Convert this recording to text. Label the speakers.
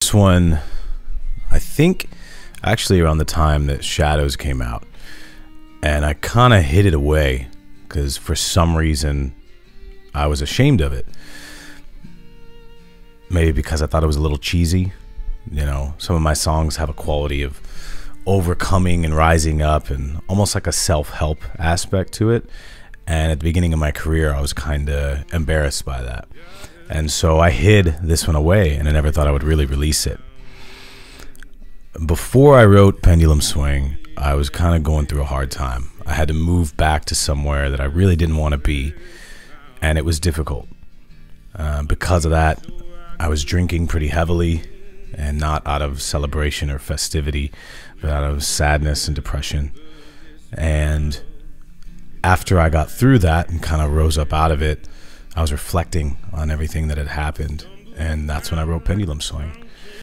Speaker 1: this one, I think, actually around the time that Shadows came out. And I kind of hid it away because for some reason I was ashamed of it. Maybe because I thought it was a little cheesy. You know, some of my songs have a quality of overcoming and rising up and almost like a self-help aspect to it. And at the beginning of my career, I was kind of embarrassed by that. And so I hid this one away, and I never thought I would really release it. Before I wrote Pendulum Swing, I was kind of going through a hard time. I had to move back to somewhere that I really didn't want to be, and it was difficult. Because of that, I was drinking pretty heavily, and not out of celebration or festivity, but out of sadness and depression. And after I got through that and kind of rose up out of it, I was reflecting on everything that had happened, and that's when I wrote Pendulum Swing.